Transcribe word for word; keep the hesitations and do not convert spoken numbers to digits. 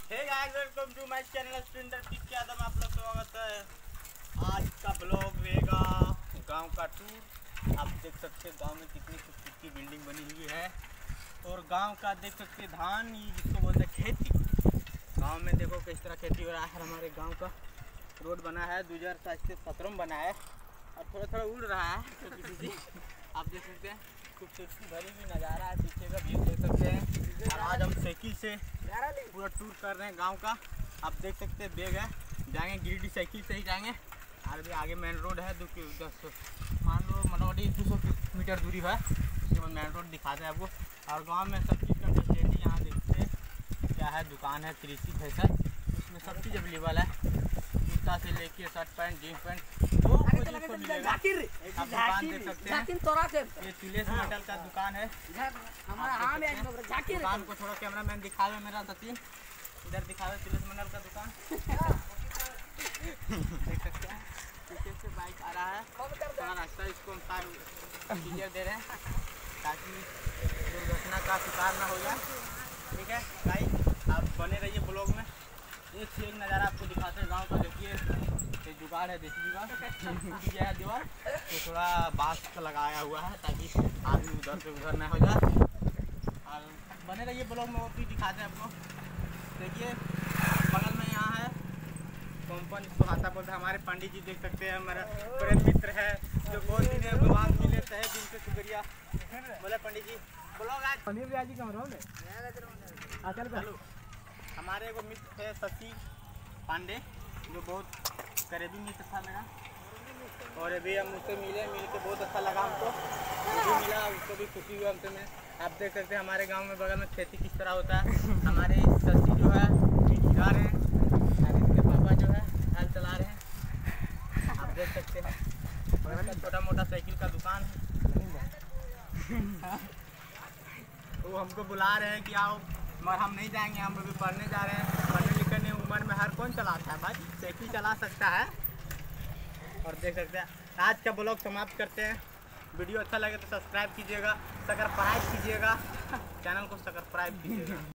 Hey guys, welcome to my channel splendor pick Yadav में आप लोग स्वागत है। आज का ब्लॉग रहेगा गांव का टूर। आप देख सकते हैं गांव में कितनी खूबसूरत की बिल्डिंग बनी हुई है और गांव का देख सकते हैं धान, जिसको बोलते हैं खेती। गांव में देखो किस तरह खेती हो रहा है। हमारे गांव का रोड बना है दो हज़ार सत्रह में बना है और थोड़ा थोड़ा उड़ रहा है तो किसी आप देख सकते हैं खूबसूरती भरी हुई नज़ारा है। पीछे का व्यू देख सकते हैं। और आज हम साइकिल से पूरा टूर कर रहे हैं गांव का। आप देख सकते हैं बैग है, जाएंगे गिरिडीह साइकिल से ही जाएंगे। और भी आगे मेन रोड है, दो दस मान लो मोटामोटी दो सौ मीटर दूरी है, उसके बाद मेन रोड दिखाते हैं आपको। और गांव में सब चीज़ का फैसिलिटी यहाँ देखते हैं क्या है। दुकान है कृषि फैशन, उसमें सब चीज़ अवेलेबल है, जूता से लेके शर्ट पैंट जीन्स पैंट वो मिलेगा। आप दुकान देख सकते हैं, ये तिलेश मेटल का दुकान है। दुकान को थोड़ा कैमरा मैन दिखा दे मेरा सचिन, इधर दिखा दे तिलेश मेटल का दुकान। देख सकते हैं पीछे से बाइक आ रहा है, थोड़ा रास्ता इसको हम क्लियर दे रहे हैं ताकि दुर्घटना का शिकार ना हो जाए। ठीक है गाइस, आप बने रहिए ब्लॉग में। एक से एक नज़ारा आपको दिखाते हैं गांव का। देखिए ये जुगाड़ है, देसी जुगाड़ किया है दीवार तो थोड़ा बांस का लगाया हुआ है ताकि आदमी उधर से उधर ना हो जाए। और बने रहिए ब्लॉग में, वो भी दिखाते हैं आपको। देखिए बगल में यहाँ है कंपन, इसको हाथा बोलते हैं। हमारे पंडित जी देख सकते हैं, हमारा प्रेम मित्र है जो बहुत दिन भगवान मिले तहे दिन से शुक्रिया बोले पंडित जी। ब्लॉग आज पनीर जी कहाँ रहो हमारे एगो मित्र थे शशि पांडे, जो बहुत करीबी मित्र था मेरा, और अभी हम उससे मिले, मिल के बहुत अच्छा लगा हमको। जो भी मिला उसको भी खुशी हुआ हमसे। मैं आप देख सकते हैं हमारे गांव में बगल में खेती किस तरह होता है। हमारे शशि जो है जा रहे हैं और इसके पापा जो है हल चला रहे हैं। आप देख सकते हैं बगल में छोटा मोटा साइकिल का दुकान है। वो हमको बुला रहे हैं कि आओ, मगर हम नहीं जाएंगे, हम अभी पढ़ने जा रहे हैं। पढ़ने लिखने उम्र में हर कौन चलाता है भाई, साइकिल चला सकता है। और देख सकते हैं आज का ब्लॉग समाप्त करते हैं। वीडियो अच्छा लगे तो सब्सक्राइब कीजिएगा, सब्सक्राइब कीजिएगा, चैनल को सब्सक्राइब कीजिएगा।